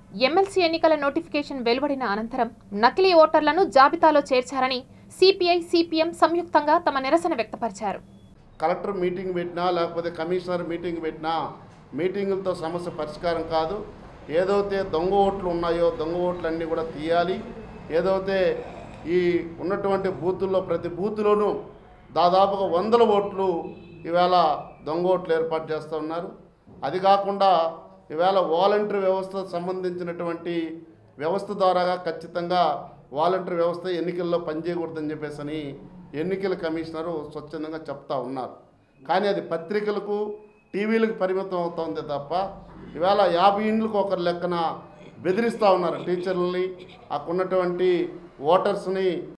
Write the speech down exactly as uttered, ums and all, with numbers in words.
MLC ఎన్నికల notification వెలువడిన అనంతరం నకిలీ ఓటర్లను జాబితాలో చేర్చారని సిపిఐ సిపిఎం సంయుక్తంగా తమ నిరసన వ్యక్తపరిచారు. కలెక్టర్ మీటింగ్ పెట్టినా లేకపోతే కమిషనర్ మీటింగ్ పెట్టినా మీటింగులతో సమస్య పరిష్కారం కాదు. ఏదైతే దొంగ ఓట్లు ఉన్నాయో దొంగ ఓట్లన్నీ కూడా తీయాలి. ఏదైతే ఈ ఉన్నటువంటి బూతుల్లో ప్రతి బూతులోనూ దాదాపుగా వందల ఓట్లు ఈవేళ దొంగ ఓట్లు ఏర్పాటు చేస్తూ ఉన్నారు. అది కాకుండా ఈవేళ వాలంటరీ వ్యవస్థ సంబంధించినటువంటి వ్యవస్థ ద్వారా ఖచ్చితంగా వాలంటరీ వ్యవస్థ ఎన్నికల్లో పనిచేయకూడదని చెప్పేసి అని ఎన్నికల కమిషనరు స్వచ్ఛందంగా చెప్తా ఉన్నారు. కానీ అది పత్రికలకు టీవీలకు పరిమితం అవుతుంది తప్ప ఇవాళ యాభై ఇండ్లకు ఒకరి లెక్కన బెదిరిస్తూ ఉన్నారు టీచర్లని, అక్కడ ఉన్నటువంటి ఓటర్స్ని